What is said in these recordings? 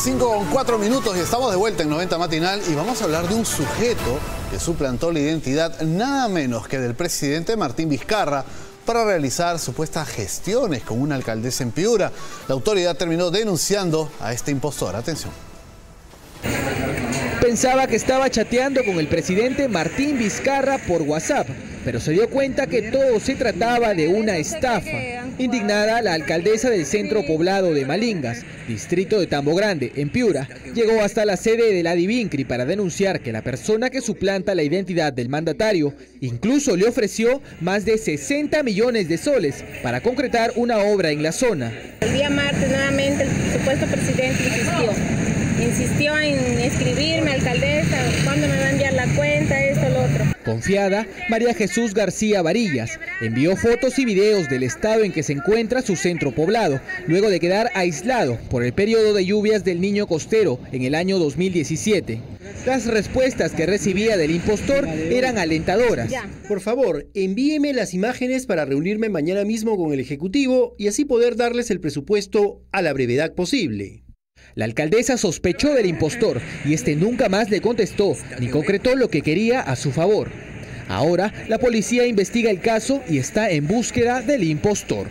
5:04 y estamos de vuelta en 90 Matinal y vamos a hablar de un sujeto que suplantó la identidad nada menos que del presidente Martín Vizcarra para realizar supuestas gestiones con una alcaldesa en Piura. La autoridad terminó denunciando a este impostor. Atención. Pensaba que estaba chateando con el presidente Martín Vizcarra por WhatsApp, pero se dio cuenta que todo se trataba de una estafa. Indignada, la alcaldesa del centro poblado de Malingas, distrito de Tambo Grande, en Piura, llegó hasta la sede de la Divincri para denunciar que la persona que suplanta la identidad del mandatario incluso le ofreció más de 60 millones de soles para concretar una obra en la zona. El día martes nuevamente el supuesto presidente insistió en escribirme, alcaldesa, cuándo me va a enviar la cuenta, esto, lo otro. Confiada, María Jesús García Varillas envió fotos y videos del estado en que se encuentra su centro poblado, luego de quedar aislado por el periodo de lluvias del Niño Costero en el año 2017. Las respuestas que recibía del impostor eran alentadoras. Por favor, envíeme las imágenes para reunirme mañana mismo con el Ejecutivo y así poder darles el presupuesto a la brevedad posible. La alcaldesa sospechó del impostor y este nunca más le contestó ni concretó lo que quería a su favor. Ahora, la policía investiga el caso y está en búsqueda del impostor.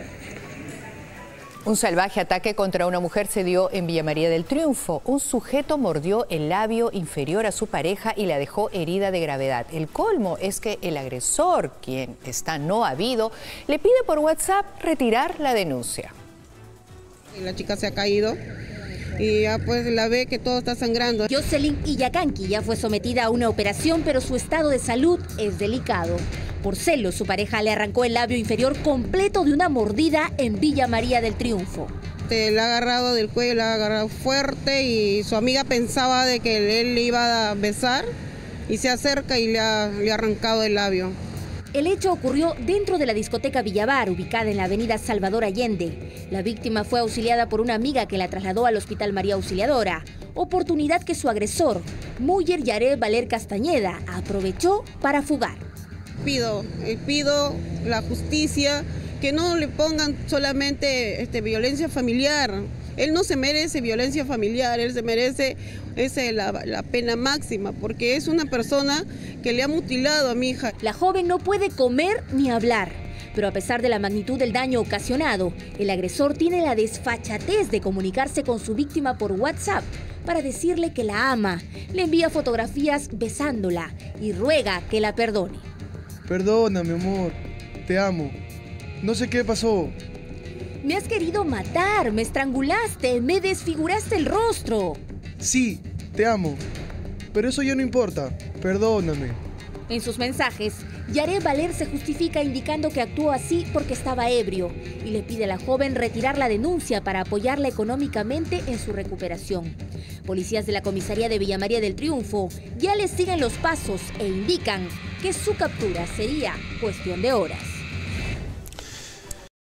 Un salvaje ataque contra una mujer se dio en Villa María del Triunfo. Un sujeto mordió el labio inferior a su pareja y la dejó herida de gravedad. El colmo es que el agresor, quien está no habido, le pide por WhatsApp retirar la denuncia. La chica se ha caído y ya pues la ve que todo está sangrando. Jocelyn Illacanqui ya fue sometida a una operación, pero su estado de salud es delicado. Por celos, su pareja le arrancó el labio inferior completo de una mordida en Villa María del Triunfo. Le ha agarrado del cuello, le ha agarrado fuerte y su amiga pensaba de que él le iba a besar y se acerca y le ha arrancado el labio. El hecho ocurrió dentro de la discoteca Villabar, ubicada en la avenida Salvador Allende. La víctima fue auxiliada por una amiga que la trasladó al Hospital María Auxiliadora, oportunidad que su agresor, Muyer Yared Valer Castañeda, aprovechó para fugar. Pido la justicia, que no le pongan solamente violencia familiar. Él no se merece violencia familiar, él se merece la pena máxima, porque es una persona que le ha mutilado a mi hija. La joven no puede comer ni hablar, pero a pesar de la magnitud del daño ocasionado, el agresor tiene la desfachatez de comunicarse con su víctima por WhatsApp para decirle que la ama, le envía fotografías besándola y ruega que la perdone. Perdona, mi amor, te amo. No sé qué pasó. Me has querido matar, me estrangulaste, me desfiguraste el rostro. Sí, te amo, pero eso ya no importa. Perdóname. En sus mensajes, Yared Valer se justifica indicando que actuó así porque estaba ebrio y le pide a la joven retirar la denuncia para apoyarla económicamente en su recuperación. Policías de la comisaría de Villa María del Triunfo ya le siguen los pasos e indican que su captura sería cuestión de horas.